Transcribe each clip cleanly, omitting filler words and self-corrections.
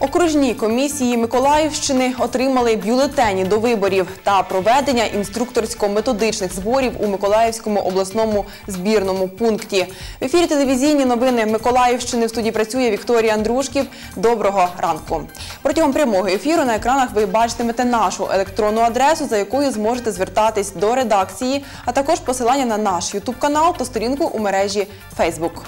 Окружні комісії Миколаївщини отримали бюлетені до виборів та проведення інструкторсько-методичних зборів у Миколаївському обласному збірному пункті. В ефірі телевізійні новини Миколаївщини. В студії працює Вікторія Андрушків. Доброго ранку. Протягом прямого ефіру на екранах ви бачитимете нашу електронну адресу, за якою зможете звертатись до редакції, а також посилання на наш ютуб-канал та сторінку у мережі Фейсбук.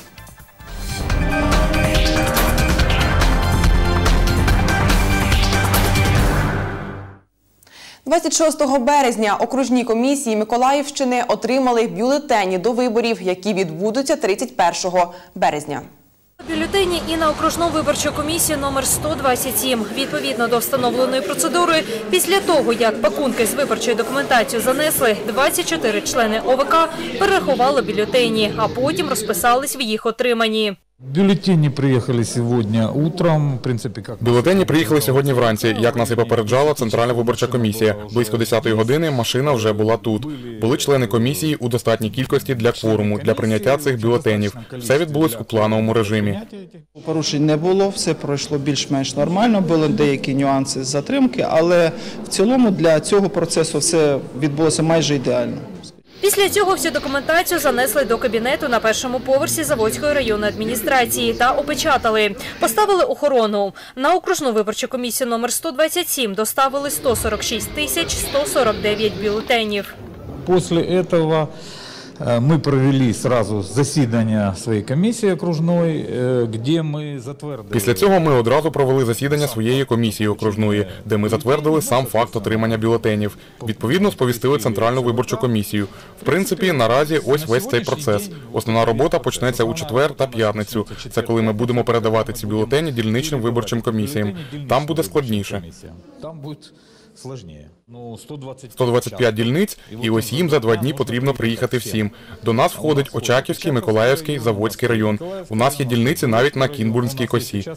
26 березня окружні комісії Миколаївщини отримали бюлетені до виборів, які відбудуться 31 березня. Бюлетені і на окружну виборчу комісію номер 127. Відповідно до встановленої процедури, після того, як пакунки з виборчою документацією занесли, 24 члени ОВК перерахували бюлетені, а потім розписались в їх отриманні. Бюлетені приїхали сьогодні утром, в принципі, як... Бюлетені приїхали сьогодні вранці, як нас і попереджала Центральна виборча комісія. Близько 10-ї години машина вже була тут. Були члени комісії у достатній кількості для кворуму, для прийняття цих бюлетенів. Все відбулось у плановому режимі. Порушень не було, все пройшло більш-менш нормально, були деякі нюанси з затримки, але в цілому для цього процесу все відбулося майже ідеально. Після цього всю документацію занесли до кабінету на першому поверсі Заводської районної адміністрації та опечатали. Поставили охорону. На окружну виборчу комісію номер 127 доставили 146 149 бюлетенів. Після цього ми провели сразу засідання своєї комісії окружної, де ми затвердили... Після цього ми одразу провели засідання своєї комісії окружної, де ми затвердили сам факт отримання бюлетенів. Відповідно, сповістили Центральну виборчу комісію. В принципі, наразі ось весь цей процес. Основна робота почнеться у четвер та п'ятницю. Це коли ми будемо передавати ці бюлетені дільничним виборчим комісіям. Там буде складніше. 125 дільниць, і ось їм за 2 дні потрібно приїхати всім. До нас входить Очаківський, Миколаївський, Заводський район. У нас є дільниці навіть на Кінбурнській косі.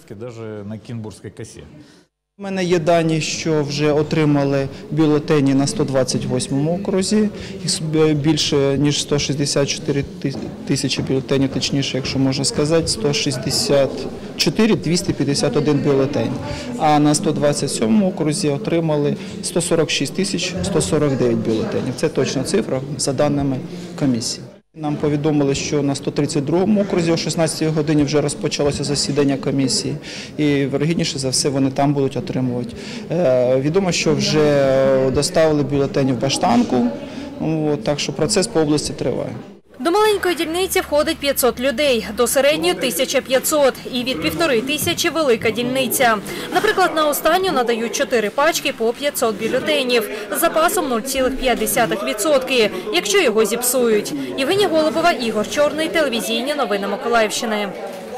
У мене є дані, що вже отримали бюлетені на 128-му окрузі. Їх більше, ніж 164 тисячі бюлетенів, точніше, якщо можна сказати, 164 251 бюлетень. А на 127-му окрузі отримали 146 тисяч 149 бюлетенів. Це точна цифра за даними комісії. Нам повідомили, що на 132-му окрузі о 16-й годині вже розпочалося засідання комісії і, вірогідніше за все, вони там будуть отримувати. Відомо, що вже доставили бюлетені в Баштанку, так що процес по області триває. До маленької дільниці входить 500 людей, до середньої – 1500 і від 1500 – велика дільниця. Наприклад, на останню надають 4 пачки по 500 бюлетенів з запасом 0,5%, якщо його зіпсують. Євгенія Голубова, Ігор Чорний, телевізійні новини Миколаївщини.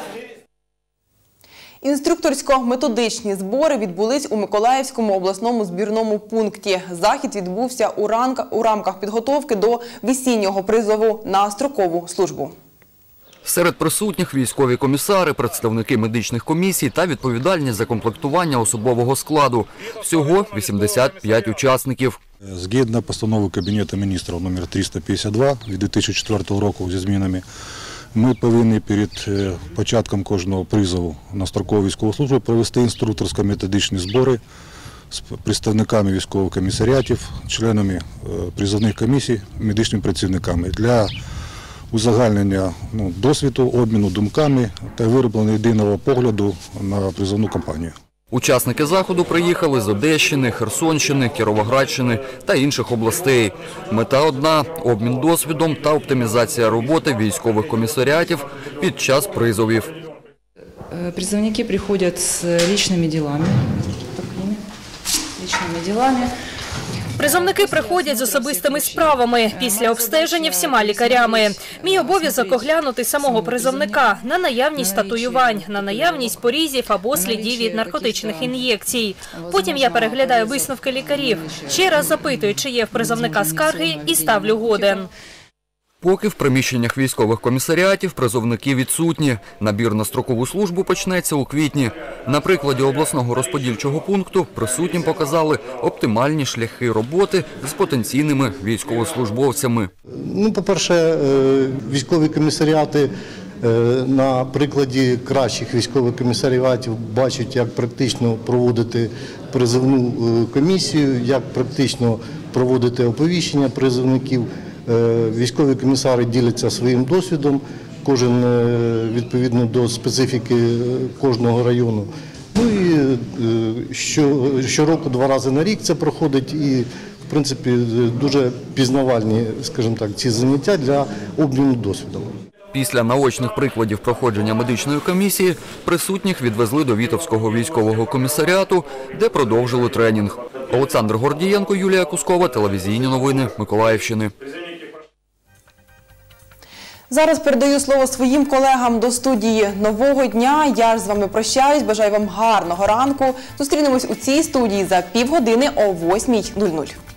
Інструкторсько-методичні збори відбулись у Миколаївському обласному збірному пункті. Захід відбувся у рамках підготовки до весіннього призову на строкову службу. Серед присутніх військові комісари, представники медичних комісій та відповідальні за комплектування особового складу. Всього 85 учасників. Згідно постанови Кабінету міністрів номер 352 від 2004 року зі змінами, ми повинні перед початком кожного призову на строкову військову службу провести інструкторсько-методичні збори з представниками військових комісаріатів, членами призовних комісій, медичними працівниками для узагальнення досвіду, обміну думками та вироблення єдиного погляду на призовну кампанію. Учасники заходу приїхали з Одещини, Херсонщини, Кіровоградщини та інших областей. Мета одна – обмін досвідом та оптимізація роботи військових комісаріатів під час призовів. Призовники приходять з личними ділами. Призовники приходять з особистими справами після обстеження всіма лікарями. Мій обов'язок – оглянути самого призовника на наявність татуювань, на наявність порізів або слідів від наркотичних ін'єкцій. Потім я переглядаю висновки лікарів, ще раз запитую, чи є в призовника скарги і ставлю годен. Поки в приміщеннях військових комісаріатів призовники відсутні. Набір на строкову службу почнеться у квітні. На прикладі обласного розподільчого пункту присутнім показали оптимальні шляхи роботи з потенційними військовослужбовцями. По-перше, військові комісаріати на прикладі кращих військових комісаріатів бачать, як практично проводити призовну комісію, як практично проводити оповіщення призовників. Військові комісари діляться своїм досвідом, кожен відповідно до специфіки кожного району. Ну і щороку 2 рази на рік це проходить і, в принципі, дуже пізнавальні, скажімо так, ці заняття для обміну досвідом. Після наочних прикладів проходження медичної комісії присутніх відвезли до Вітовського військового комісаріату, де продовжили тренінг. Олександр Гордієнко, Юлія Кускова, телевізійні новини Миколаївщини. Зараз передаю слово своїм колегам до студії «Нового дня». Я ж з вами прощаюсь, бажаю вам гарного ранку. Зустрінемось у цій студії за півгодини о 8:00.